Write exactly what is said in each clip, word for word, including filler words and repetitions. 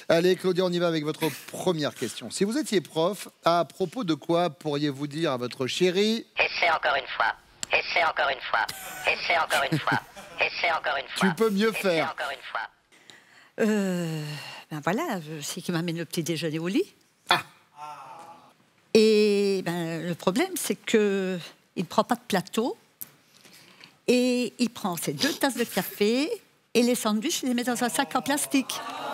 Allez, Claudia, on y va avec votre première question. Si vous étiez prof, à propos de quoi pourriez-vous dire à votre chérie? Essaie encore une fois. Essaie encore une fois. Essaie encore une fois. Essaie encore une fois. Tu peux mieux Essaie faire. encore une fois. Euh, ben voilà, c'est qui m'amène le petit déjeuner au lit. Ah. Et ben, le problème, c'est que il ne prend pas de plateau et il prend ses deux tasses de café et les sandwichs, il les met dans un sac en plastique.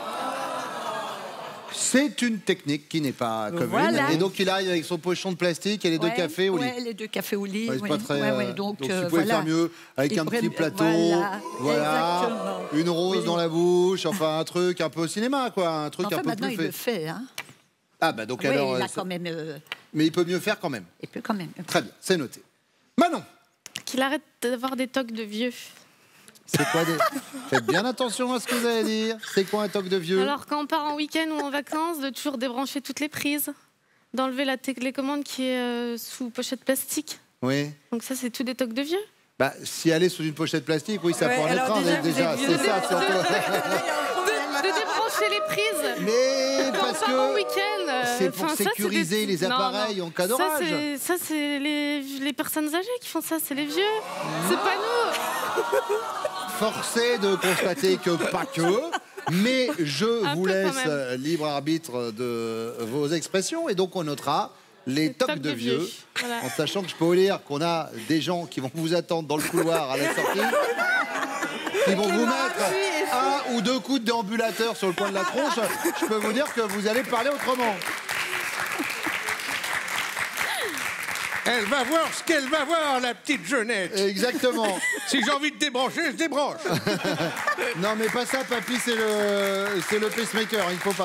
C'est une technique qui n'est pas commune. Voilà. Et donc, il arrive avec son pochon de plastique et les Ouais, deux cafés au lit. ouais, les deux cafés au lit. Ouais, c'est ouais, pas très, ouais, ouais, euh, donc, donc, euh, tu pouvais voilà. faire mieux avec Il un pourrait- petit plateau, voilà, voilà, exactement. une rose Oui. dans la bouche, enfin un truc un peu au cinéma, quoi, un truc Enfin, un peu maintenant, plus il fait. le fait. Hein. Ah bah donc Oui, alors, il euh, a quand même... euh, mais il peut mieux faire quand même. il peut quand même. Très bien, c'est noté. Manon, Qu'il arrête d'avoir des tocs de vieux. c'est quoi des... Faites bien attention à ce que vous allez dire. C'est quoi un toc de vieux? Alors quand on part en week-end ou en vacances, de toujours débrancher toutes les prises, d'enlever la télécommande qui est euh, sous pochette plastique. Oui. Donc ça, c'est tout des tocs de vieux. Bah, si elle est sous une pochette plastique, oui, ça Ouais, peut en alors être un déjà, déjà. vous êtes C'est vieux. ça, surtout. De, de débrancher les prises. Mais Quand parce on part en que week-end. euh, c'est pour enfin, ça, c'est sécuriser des- les Non, appareils non. en cas d'orage. Ça, c'est- Ça, c'est les, les personnes âgées qui font ça, c'est les vieux. C'est pas nous. forcé de constater que pas que, mais je Un vous peu quand laisse même. euh, libre arbitre de vos expressions et donc on notera les tocs de vieux, Voilà. en sachant que je peux vous dire qu'on a des gens qui vont vous attendre dans le couloir à la sortie, qui vont vous mettre un ou deux coups de déambulateur sur le coin de la tronche. Je peux vous dire que vous allez parler autrement. Elle va voir ce qu'elle va voir, la petite jeunette. Exactement. Si j'ai envie de débrancher, je débranche. Non mais pas ça, papy, c'est le, c'est le pacemaker, il faut pas.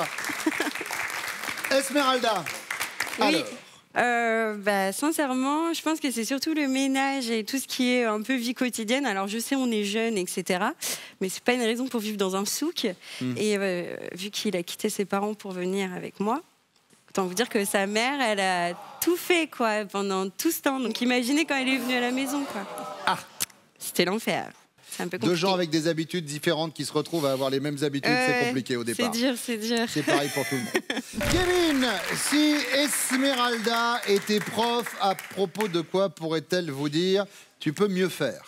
Esmeralda. Oui. Alors. Euh, bah, sincèrement, je pense que c'est surtout le ménage et tout ce qui est un peu vie quotidienne. Alors, je sais, on est jeune, et cetera. Mais c'est pas une raison pour vivre dans un souk. Mm. Et euh, vu qu'il a quitté ses parents pour venir avec moi, autant vous dire que sa mère, elle a tout fait quoi pendant tout ce temps. Donc, imaginez quand elle est venue à la maison, quoi. Ah. C'était l'enfer. C'est un peu compliqué. Deux gens avec des habitudes différentes qui se retrouvent à avoir les mêmes habitudes, c'est Ouais, compliqué au départ. C'est dur, c'est dur. C'est pareil pour tout le monde. Kevin, si Esmeralda était prof, à propos de quoi pourrait-elle vous dire tu peux mieux faire?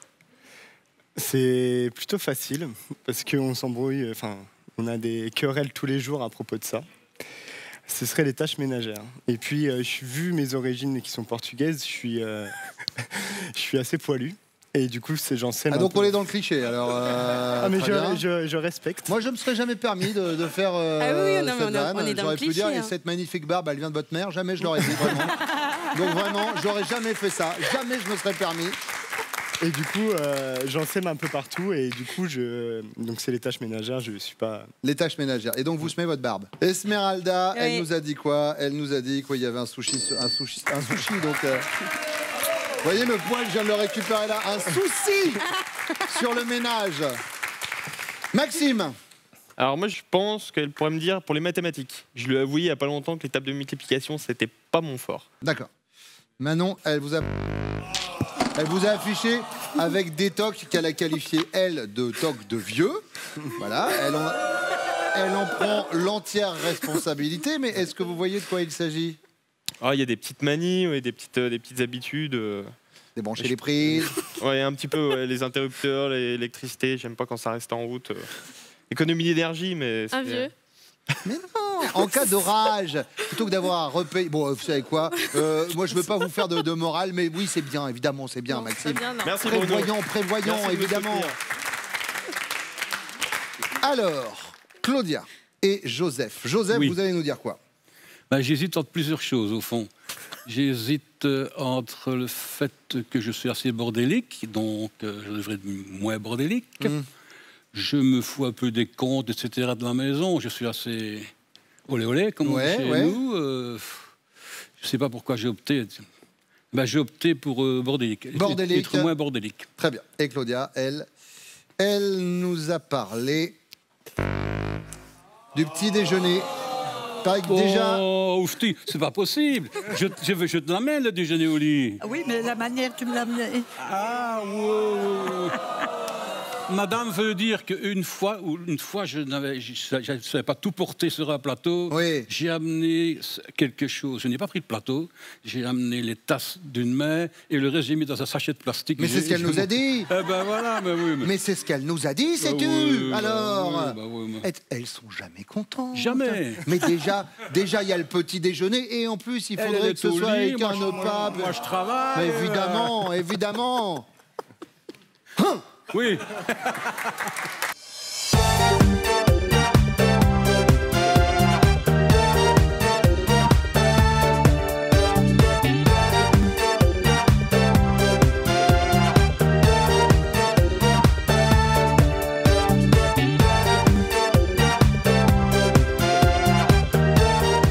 C'est plutôt facile parce qu'on s'embrouille, enfin, on a des querelles tous les jours à propos de ça. Ce serait les tâches ménagères. Et puis, euh, je- vu mes origines qui sont portugaises, je suis, euh, je suis assez poilu. Et du coup, c'est j'en sais. Ah, donc on est dans le cliché, alors. euh, Ah, mais très je, bien. je, je respecte. Moi, je me serais jamais permis de, de faire euh, Ah oui, oui, non, mais cette on est- vanne. on est dans J'aurais le pu cliché, dire, et hein. cette magnifique barbe, elle vient de votre mère. Jamais je l'aurais dit, vraiment. Donc vraiment, j'aurais jamais fait ça. Jamais je me serais permis. Et du coup, euh, j'en sème un peu partout. Et du coup, je... donc c'est les tâches ménagères. Je suis pas. Les tâches ménagères. Et donc, vous semez votre barbe. Esmeralda, elle Oui. nous a dit quoi? Elle nous a dit qu'il y avait un sushi, un sushi, un sushi. Donc, euh, vous voyez le point que je viens de le récupérer là. Un souci sur le ménage. Maxime. Alors moi, je pense qu'elle pourrait me dire pour les mathématiques. Je lui ai avoué il n'y a pas longtemps que les tables de multiplication, c'était pas mon fort. D'accord. Manon, elle vous a, elle vous a affiché avec des tocs qu'elle a qualifiés, elle, de tocs de vieux. Voilà, elle en, elle en prend l'entière responsabilité. Mais est-ce que vous voyez de quoi il s'agit? Ah, il y a des petites manies, ouais, des petites, euh, des petites habitudes. euh, Débrancher les prises. ouais, un petit peu ouais, les interrupteurs, l'électricité. J'aime pas quand ça reste en route. euh. Économie d'énergie, mais Un c'est- vieux. Mais non, en cas d'orage, plutôt que d'avoir à repayer. Bon, vous savez quoi, euh, moi je veux pas vous faire de, de morale, mais oui, c'est bien, évidemment, c'est bien, Non, Maxime. très bien, non. Merci Bruno. Prévoyant, prévoyant, Merci de me évidemment. soutenir. Alors, Claudia et Joseph. Joseph, Oui. vous allez nous dire quoi? Ben, j'hésite entre plusieurs choses, au fond. J'hésite euh, entre le fait que je suis assez bordélique, donc euh, je devrais être moins bordélique. Mm. Je me fous un peu des comptes, et cetera de la maison. Je suis assez olé olé, comme Ouais, on dit chez ouais. nous. Euh, je ne sais pas pourquoi j'ai opté. Ben, j'ai opté pour euh, bordélique. Bordélique. Être moins bordélique. Très bien. Et Claudia, elle, elle nous a parlé du petit déjeuner. Pareil que déjà. Oh, oufti, c'est pas possible. Je, je, veux- je te l'amène, le déjeuner au lit. Ah oui, mais la manière, tu me l'as amené. Ah, wow. madame veut dire qu'une fois, ou une fois, je n'avais, je ne savais pas tout porter sur un plateau. Oui. J'ai amené quelque chose. Je n'ai pas pris de plateau. J'ai amené les tasses d'une main et le reste j'ai mis dans un sachet de plastique. Mais c'est ce qu'elle nous a dit. Eh ben voilà, mais oui. Mais, mais c'est ce qu'elle nous a dit, c'est bah tu. oui, Alors, bah oui, bah oui, mais... elles sont jamais contentes. Jamais. Mais déjà, déjà, il y a le petit déjeuner et en plus, il Elle, faudrait elle que ce est au soit lit, avec moi, un je- opape. Moi, je travaille. Mais évidemment, évidemment. Hein Oui.